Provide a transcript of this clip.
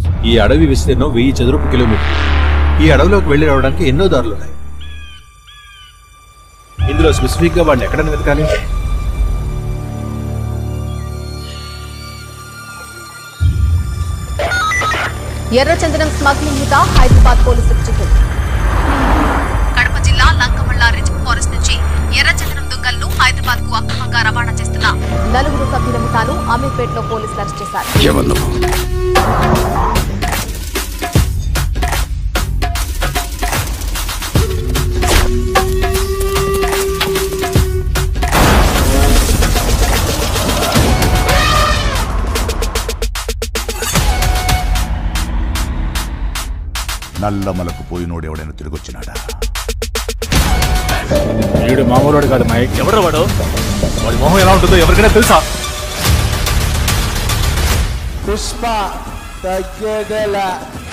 ఈ అడవి విస్తీర్ణం 1000 చదరపు కిలోమీటర్లు. ఈ అడవిలోకి వెళ్లి రావడానికి ఎన్నో దారులున్నాయి. ఇందులో స్పెసిఫిక్ గా వాడిని ఎక్కడని వెతకాలి? ఎర్రచందనం స్మగ్లింగ్ ముఠా హైదరాబాద్ పోలీసులకు చిక్కింది. కడప జిల్లా లంకమల్ల రిజ్ ఫారెస్ట్ నుంచి ఎర్రచందనం దుంగలను హైదరాబాద్ కు అక్రమంగా రవాణా చేస్తున్న 4 సభ్యుల ముఠాను అమీర్పేటలో పోలీసులు అరెస్ట్ చేశారు. నల్లమలకు పోయినోడు ఎవడైనా తిరిగొచ్చినాడా? వీడు మామూలుడు కాదు మైక్. ఎవరు వాడు? వాడి మొహం ఎలా ఉంటుందో ఎవరికైనా తెలుసా? పుష్ప తగ్గేదేలా.